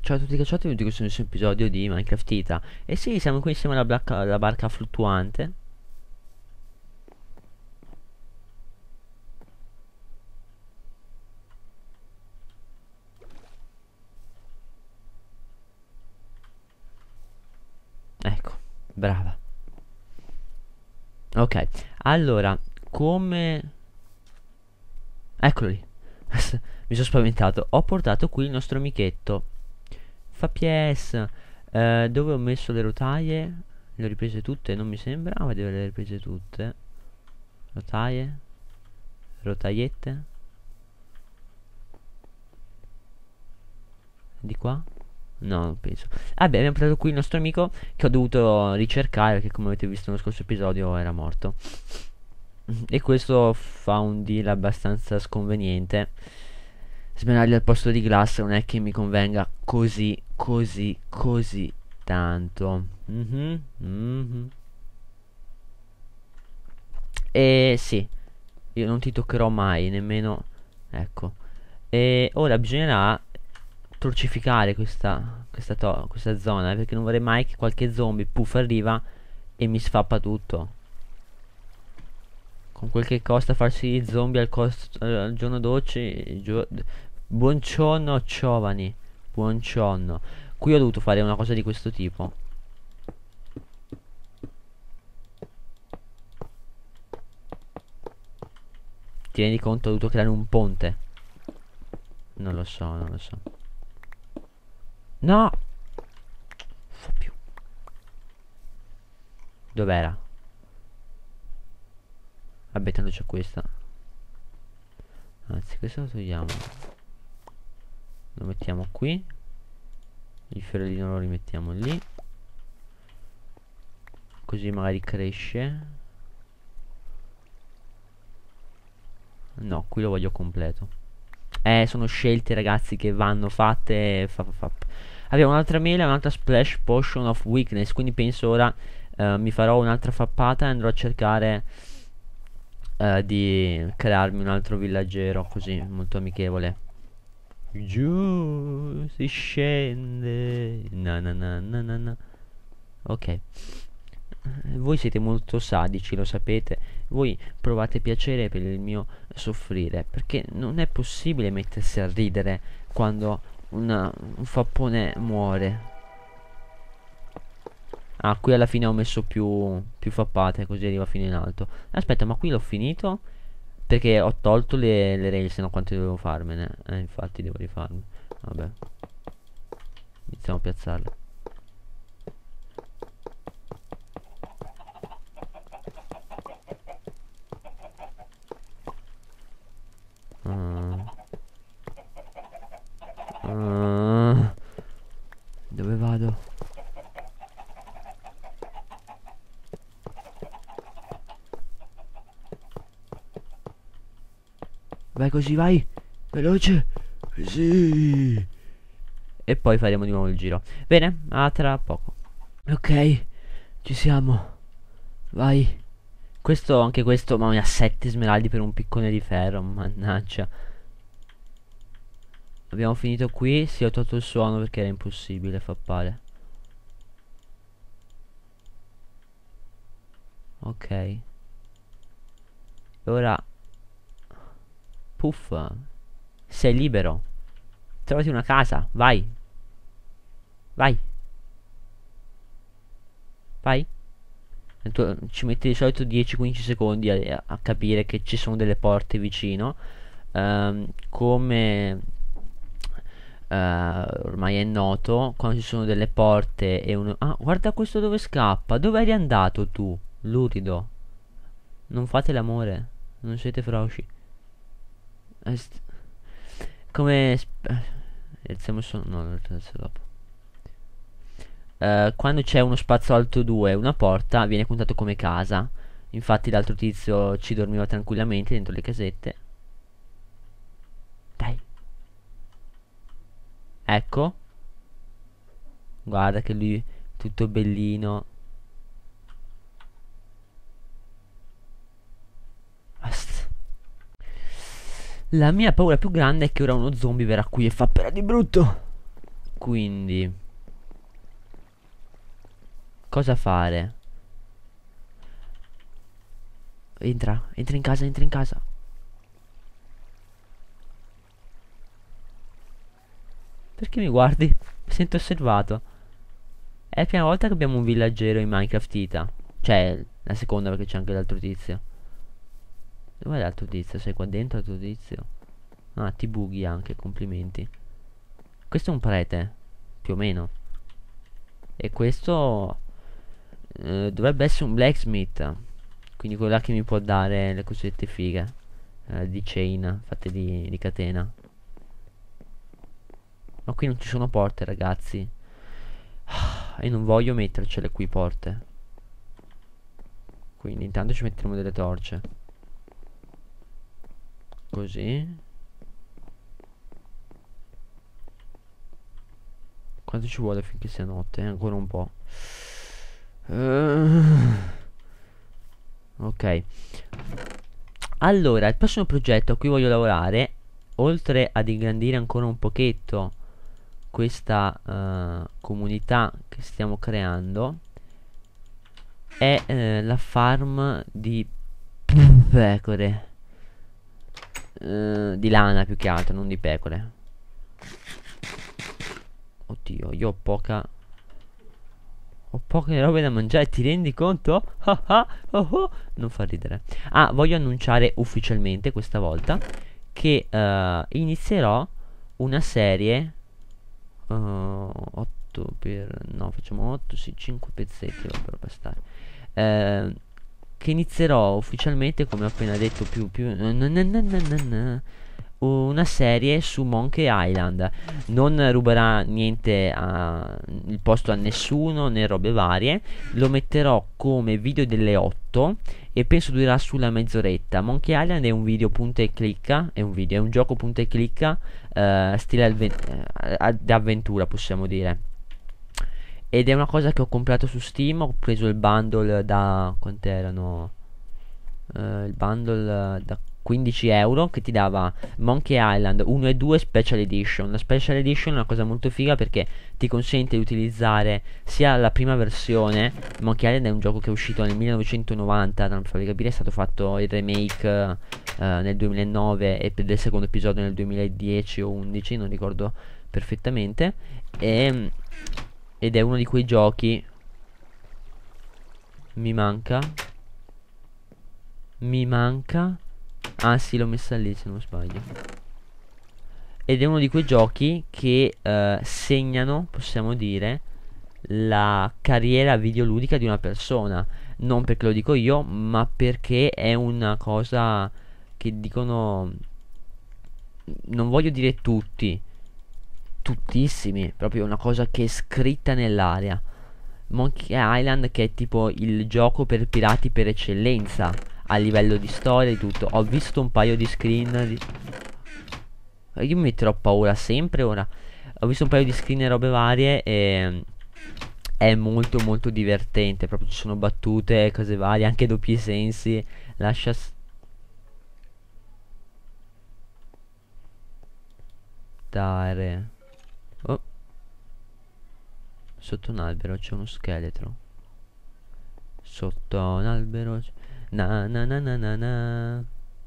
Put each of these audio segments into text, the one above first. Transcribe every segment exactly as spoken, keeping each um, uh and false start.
Ciao a tutti cacciati, benvenuti in questo nuovo episodio di Minecraft Ita. E sì, siamo qui insieme alla, blacca- alla barca fluttuante. Ecco, brava. Ok, allora, come... Eccolo lì. Mi sono spaventato. Ho portato qui il nostro amichetto. Fa P S. Eh, dove ho messo le rotaie? Le ho riprese tutte, non mi sembra. Ah, devo averle riprese tutte. Rotaie. Rotaiette. Di qua? No, non penso. Vabbè, abbiamo portato qui il nostro amico che ho dovuto ricercare perché come avete visto nello scorso episodio era morto. E questo fa un deal abbastanza sconveniente. Smenargli al posto di Glass non è che mi convenga così, così, così tanto. Mhm, mhm. E sì, io non ti toccherò mai, nemmeno... Ecco. E ora bisognerà torcificare questa, questa, to- questa zona, eh, perché non vorrei mai che qualche zombie puff arriva e mi sfappa tutto. Con quel che costa farsi gli zombie al, cost- eh, al giorno dolce. Gio- buongiorno giovani, buongiorno. Qui ho dovuto fare una cosa di questo tipo. Ti rendi conto? Ho dovuto creare un ponte. Non lo so, non lo so. No! Fa più. Dov'era? Vabbè, tanto c'è questa. Anzi, questo lo togliamo. Lo mettiamo qui. Il fiorellino lo rimettiamo lì. Così magari cresce. No, qui lo voglio completo. Eh, sono scelte ragazzi che vanno fatte. Fa, fa, fa. Abbiamo un'altra mela, un'altra splash potion of weakness. Quindi penso ora eh, mi farò un'altra fappata e andrò a cercare eh, di crearmi un altro villaggero. Così, molto amichevole. Giù si scende. Na na na na na na. Ok. Voi siete molto sadici, lo sapete. Voi provate piacere per il mio soffrire. Perché non è possibile mettersi a ridere quando una- un fappone muore. Ah, qui alla fine ho messo più, più fappate, così arriva fino in alto. Aspetta, ma qui l'ho finito? Perché ho tolto le, le rail, se no quante dovevo farmene. Eh, infatti devo rifarmi. Vabbè. Iniziamo a piazzarle. Ah. Ah. Dove vado? Vai così, vai! Veloce! Sì! E poi faremo di nuovo il giro. Bene, a tra poco. Ok, ci siamo. Vai. Questo, anche questo, ma mi ha sette smeraldi per un piccone di ferro. Mannaggia. Abbiamo finito qui. Sì, ho tolto il suono perché era impossibile fappare. Ok. E ora... Puff. Sei libero. Trovati una casa. Vai. Vai. Vai. E tu- ci metti di solito dieci quindici secondi a, a capire che ci sono delle porte vicino. Ehm, come eh, ormai è noto, quando ci sono delle porte e uno... Ah, guarda questo dove scappa. Dove eri andato tu, lurido? Non fate l'amore. Non siete froci. Eh, st- come... sp- eh, Iniziamo solo... No, lo terzo dopo. Eh, quando c'è uno spazio alto due e una porta, viene contato come casa. Infatti l'altro tizio ci dormiva tranquillamente dentro le casette. Dai. Ecco. Guarda che lui tutto bellino. Basta. La mia paura più grande è che ora uno zombie verrà qui e fa per di brutto. Quindi cosa fare? Entra, entra in casa, entra in casa. Perché mi guardi? Mi sento osservato. È la prima volta che abbiamo un villaggero in Minecraft Ita. Cioè, la seconda perché c'è anche l'altro tizio. Dov'è l'altro tizio? Sei qua dentro l'altro tizio? Ah, ti bughi anche, complimenti. Questo è un prete, più o meno. E questo eh, dovrebbe essere un blacksmith. Quindi quello là che mi può dare le cosiddette fighe. Eh, di chain, fatte di, di catena. Ma qui non ci sono porte, ragazzi. E non voglio mettercele qui porte. Quindi intanto ci metteremo delle torce. Così. Quanto ci vuole finché sia notte? Ancora un po'. Uh, ok. Allora, il prossimo progetto a cui voglio lavorare, oltre ad ingrandire ancora un pochetto questa uh, comunità che stiamo creando, è uh, la farm di pecore. Uh, di lana più che altro, non di pecore. Oddio, io ho poca... Ho poche robe da mangiare, ti rendi conto? Ah ah, oh oh. Non fa ridere. Ah, voglio annunciare ufficialmente questa volta che uh, inizierò una serie uh, otto per... no, facciamo otto, sì, cinque pezzetti dovrebbero bastare. Uh, che inizierò ufficialmente, come ho appena detto, più... più una serie su Monkey Island. Non ruberà niente a, il posto a nessuno né robe varie. Lo metterò come video delle otto e penso durerà sulla mezz'oretta. Monkey Island è un video punta e clicca. È un video, è un gioco punta e clicca uh, stile uh, d'avventura, possiamo dire. Ed è una cosa che ho comprato su Steam. Ho preso il bundle da... quant'erano? Uh, il bundle uh, da quindici euro, che ti dava Monkey Island uno e due Special Edition. La Special Edition è una cosa molto figa perché ti consente di utilizzare sia la prima versione. Monkey Island è un gioco che è uscito nel millenovecentonovanta, per farvi capire. È stato fatto il remake uh, nel duemilanove e per il secondo episodio nel duemiladieci o undici, non ricordo perfettamente. E, ed è uno di quei giochi... Mi manca Mi manca Ah sì, l'ho messa lì se non sbaglio. Ed è uno di quei giochi che eh, segnano, possiamo dire, la carriera videoludica di una persona. Non perché lo dico io, ma perché è una cosa che dicono... Non voglio dire tutti, tuttissimi, proprio una cosa che è scritta nell'aria. Monkey Island, che è tipo il gioco per pirati per eccellenza a livello di storia e tutto. Ho visto un paio di screen di... Io mi metterò paura sempre ora. Ho visto un paio di screen e robe varie e è molto molto divertente. Proprio ci sono battute, cose varie, anche doppi sensi. Lascia stare. Oh. Sotto un albero c'è uno scheletro. Sotto un albero c'è... Na na na na na na.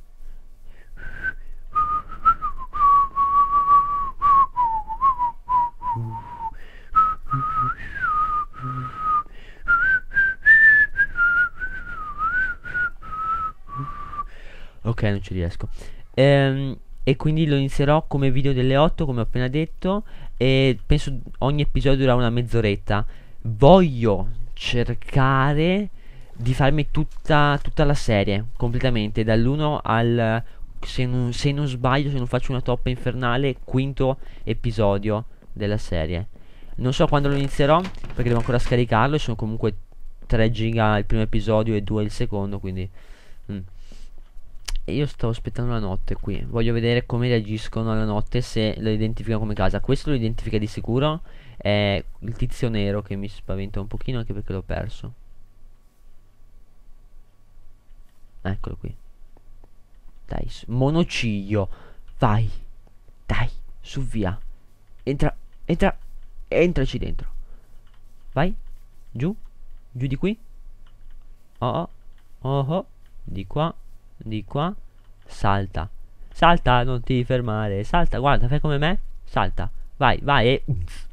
Ok, non ci riesco. Ehm, e quindi lo inizierò come video delle otto, come ho appena detto. E penso ogni episodio durerà una mezz'oretta. Voglio cercare di farmi tutta, tutta la serie completamente, dall'uno al, se non, se non sbaglio, se non faccio una toppa infernale, quinto episodio della serie. Non so quando lo inizierò perché devo ancora scaricarlo e sono comunque tre giga il primo episodio e due il secondo, quindi mm. E io sto aspettando la notte qui. Voglio vedere come reagiscono alla notte, se lo identificano come casa. Questo lo identifica di sicuro. È il tizio nero che mi spaventa un pochino, anche perché l'ho perso. Eccolo qui. Dai, monociglio. Vai. Dai, su via. Entra, entra. Entraci dentro. Vai. Giù. Giù di qui. Oh oh. Oh oh. Di qua. Di qua. Salta. Salta, non ti fermare. Salta, guarda, fai come me. Salta. Vai, vai e...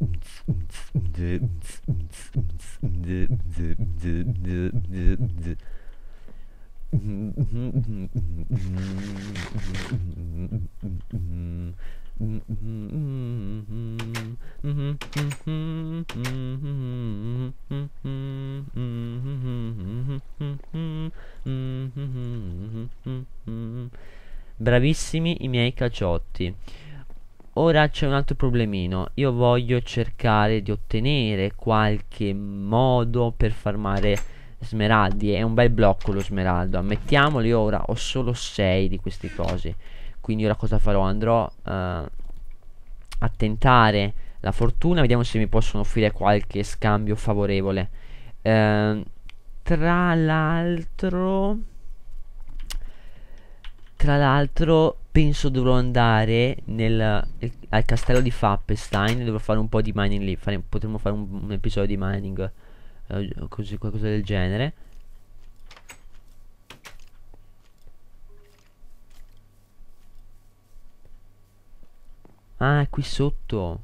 Bravissimi i miei caciotti. Ora c'è un altro problemino. Io voglio cercare di ottenere qualche modo per farmare smeraldi. È un bel blocco lo smeraldo. Ammettiamolo, io ora ho solo sei di queste cose. Quindi ora cosa farò? Andrò uh, a tentare la fortuna. Vediamo se mi possono offrire qualche scambio favorevole. Uh, tra l'altro... Tra l'altro penso dovrò andare nel, il- al castello di Fappestein. Dovrò fare un po' di mining lì. Fare- potremmo fare un, un episodio di mining, eh, così, qualcosa del genere. Ah, è qui sotto.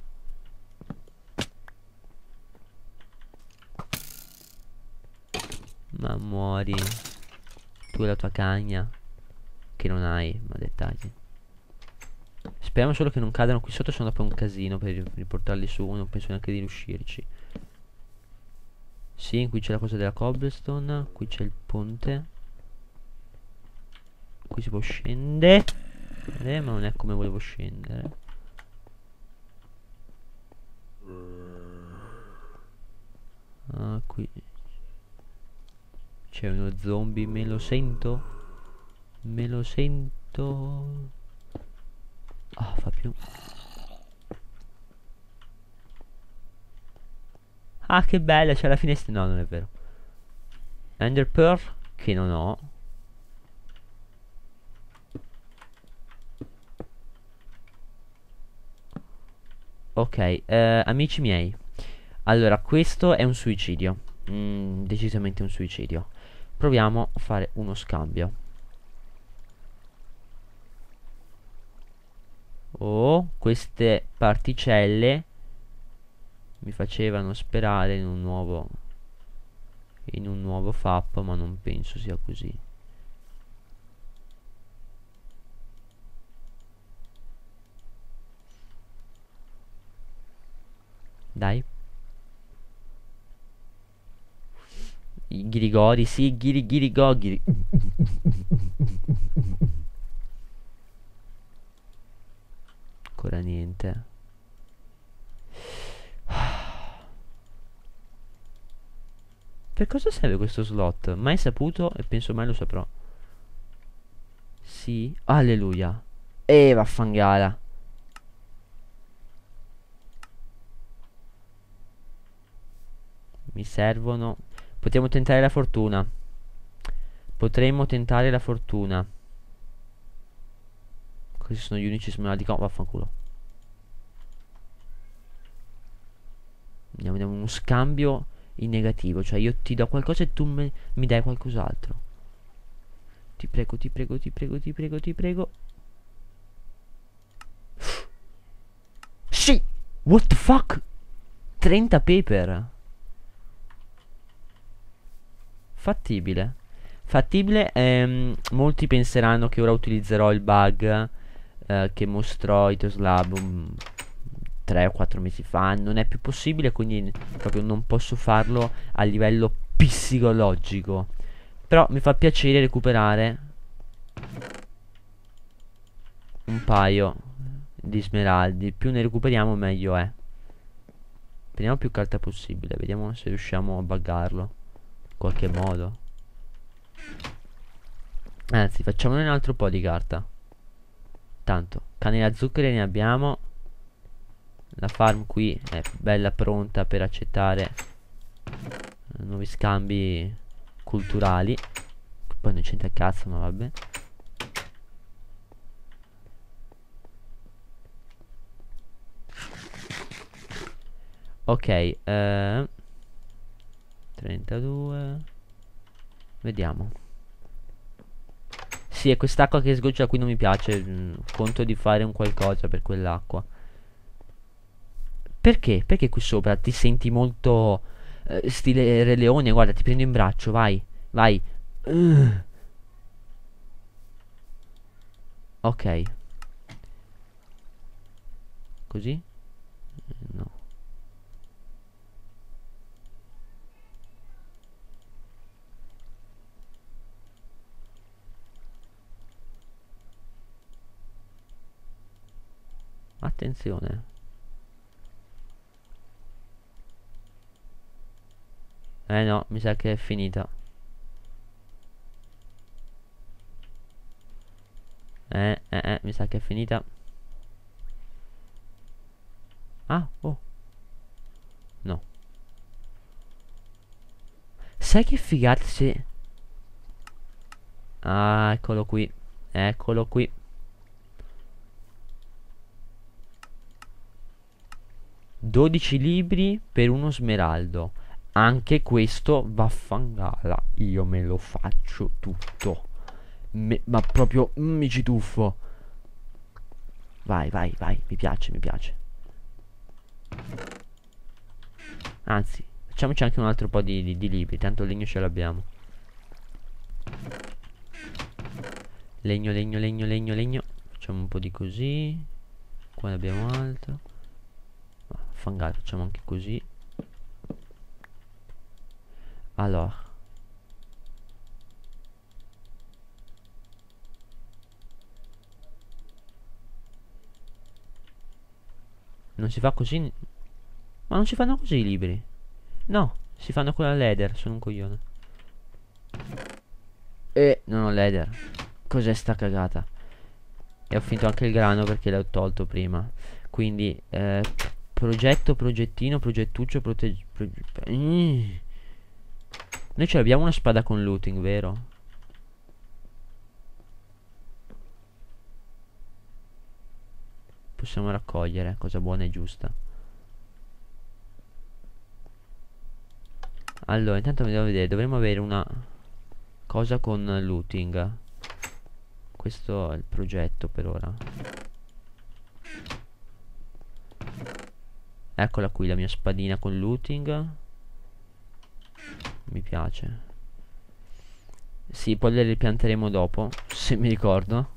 Ma muori. Tu e la tua cagna. Che non hai, ma dettagli. Speriamo solo che non cadano qui sotto, se no dopo è un casino per ri- riportarli su. Non penso neanche di riuscirci. Sì, qui c'è la cosa della cobblestone. Qui c'è il ponte. Qui si può scendere. Eh, ma non è come volevo scendere. Ah, qui c'è uno zombie, me lo sento. Me lo sento. Ah, fa più. Ah, che bella, c'è la finestra. No, non è vero. Ender Pearl, che non ho. Ok, eh, amici miei. Allora, questo è un suicidio. Mm, decisamente un suicidio. Proviamo a fare uno scambio. Oh, queste particelle mi facevano sperare in un nuovo in un nuovo FAP, ma non penso sia così. Dai. I ghirigori, sì, ghiri ghirigo, ghiri. Ancora niente. Per cosa serve questo slot? Mai saputo e penso mai lo saprò. Sì, alleluia. E vaffangala. Mi servono. Potremmo tentare la fortuna. Potremmo tentare la fortuna. Questi sono gli unici smeraldi. Oh, vaffanculo. Andiamo, andiamo uno scambio in negativo. Cioè io ti do qualcosa e tu me, mi dai qualcos'altro. Ti prego, ti prego, ti prego, ti prego, ti prego. Sì! What the fuck? trenta paper. Fattibile. Fattibile. ehm, molti penseranno che ora utilizzerò il bug eh, che mostrò Itoslab um, tre o quattro mesi fa. Non è più possibile, quindi proprio non posso farlo a livello psicologico. Però mi fa piacere recuperare un paio di smeraldi. Più ne recuperiamo meglio è. Prendiamo più carta possibile. Vediamo se riusciamo a buggarlo in qualche modo. Anzi, facciamone un altro po' di carta. Tanto canne a zucchero ne abbiamo. La farm qui è bella pronta per accettare nuovi scambi culturali. Poi non c'entra cazzo, ma vabbè. Ok, eh, trentadue. Vediamo. Sì, è quest'acqua che sgoccia qui non mi piace. mm, Conto di fare un qualcosa per quell'acqua. Perché? Perché qui sopra ti senti molto eh, stile Re Leone? Guarda, ti prendo in braccio, vai, vai. Uh, ok, così? No. Attenzione. Eh no, mi sa che è finita. Eh, eh, eh, mi sa che è finita. Ah, oh, no. Sai che figata se... Ah, eccolo qui. Eccolo qui. dodici libri per uno smeraldo. Anche questo vaffangarla. Io me lo faccio tutto. Me- ma proprio mm, mi ci tuffo. Vai, vai, vai. Mi piace, mi piace. Anzi, facciamoci anche un altro po' di, di- di libri. Tanto il legno ce l'abbiamo. Legno, legno, legno, legno, legno. Facciamo un po' di così. Qua ne abbiamo altro. Fangare, facciamo anche così. Allora, non si fa così. Ma non si fanno così i libri. No, si fanno con la leather. Sono un coglione. E non ho leather. Cos'è sta cagata? E ho finito anche il grano perché l'ho tolto prima. Quindi, eh, progetto, progettino, progettuccio, protegge... Proge mm. Noi ce l'abbiamo una spada con looting, vero? Possiamo raccogliere, cosa buona e giusta. Allora, intanto mi devo vedere, dovremmo avere una cosa con looting. Questo è il progetto per ora. Eccola qui la mia spadina con looting. Mi piace. Sì, poi le ripianteremo dopo, se mi ricordo.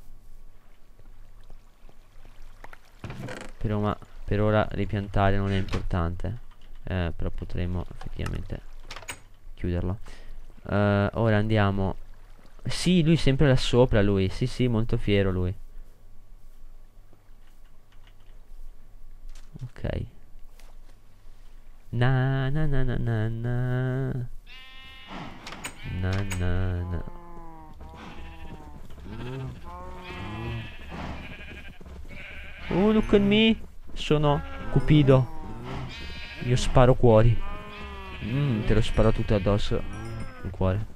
Però ma per ora ripiantare non è importante. Eh, però potremo effettivamente chiuderlo. Eh, ora andiamo. Sì, lui sempre là sopra, lui. Sì, sì, molto fiero lui. Ok. Na na na na na na. Na na na. Oh, look at me. Sono Cupido. Io sparo cuori. Mm, te lo sparo tutto addosso. Il cuore.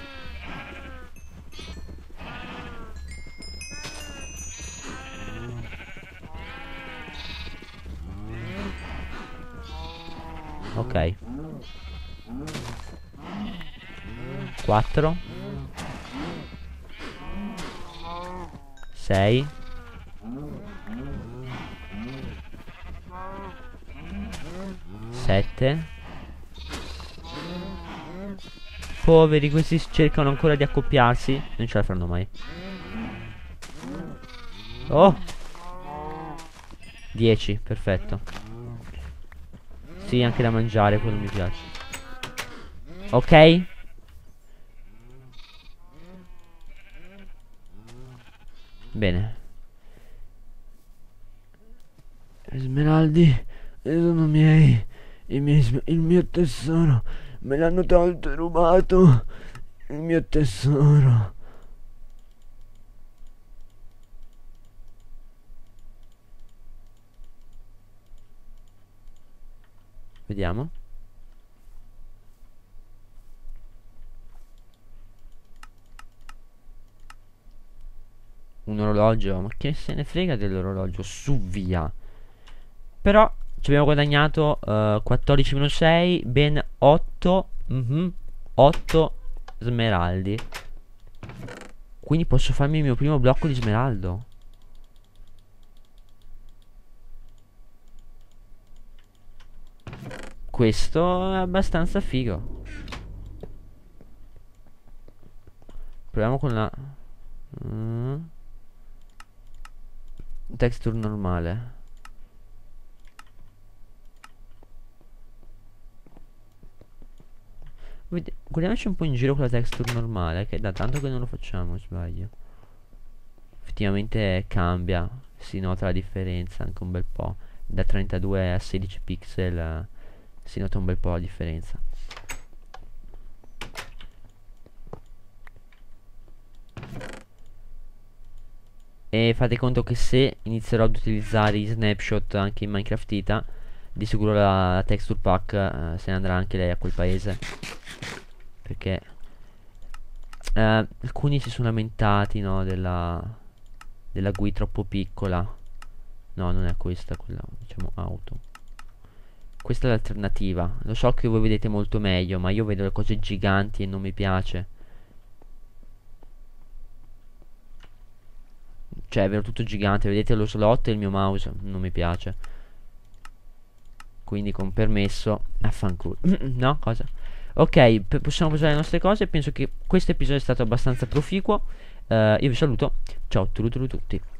Ok. quattro. sei. sette. Poveri, questi cercano ancora di accoppiarsi. Non ce la faranno mai. Oh, dieci, perfetto. Sì, anche da mangiare, quello mi piace. Ok. Bene. Smeraldi sono miei. I miei sm- il mio tesoro. Me l'hanno tolto e rubato. Il mio tesoro. Vediamo. Un orologio. Ma che se ne frega dell'orologio? Su via. Però ci abbiamo guadagnato uh, quattordici meno sei, ben otto, mm-hmm, otto smeraldi. Quindi posso farmi il mio primo blocco di smeraldo. Questo è abbastanza figo. Proviamo con la mm. texture normale. Vedi- Guardiamoci un po' in giro con la texture normale, che da tanto che non lo facciamo, sbaglio. Effettivamente cambia, si nota la differenza anche un bel po'. Da trentadue a sedici pixel eh, si nota un bel po' la differenza. E fate conto che se inizierò ad utilizzare i snapshot anche in Minecraft Ita, di sicuro la, la texture pack eh, se ne andrà anche lei a quel paese. Perché eh, alcuni si sono lamentati, no, della, della G U I troppo piccola. No, non è questa, quella, diciamo, auto. Questa è l'alternativa. Lo so che voi vedete molto meglio, ma io vedo le cose giganti e non mi piace. Cioè, vedo tutto gigante, vedete lo slot e il mio mouse, non mi piace. Quindi con permesso, affanculo. No, cosa? Ok, possiamo usare le nostre cose. Penso che questo episodio è stato abbastanza proficuo. uh, Io vi saluto. Ciao a tutti.